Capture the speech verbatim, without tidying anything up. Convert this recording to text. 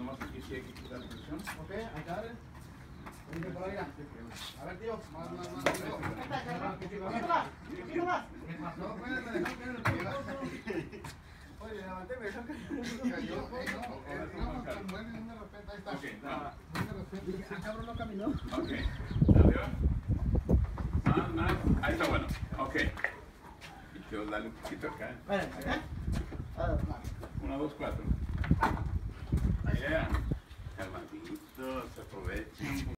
tenemos aquí, sí hay que quitar presión. Ok, ahí está. A ver, tío, más, más, más. ¿Qué más? No, pues me dejó caer el pie. Oye, levanté, me dejó caer el pie. Cayó, no, con buen de repente, ahí está. Ok, nada. Ah, cabrón, no caminó. Ok, arriba. Más, más. Ahí está bueno. Ok. Y quiero darle un poquito acá. Bueno, acá. Uno, dos, cuatro. Yeah. Hermanito, se aprovecha.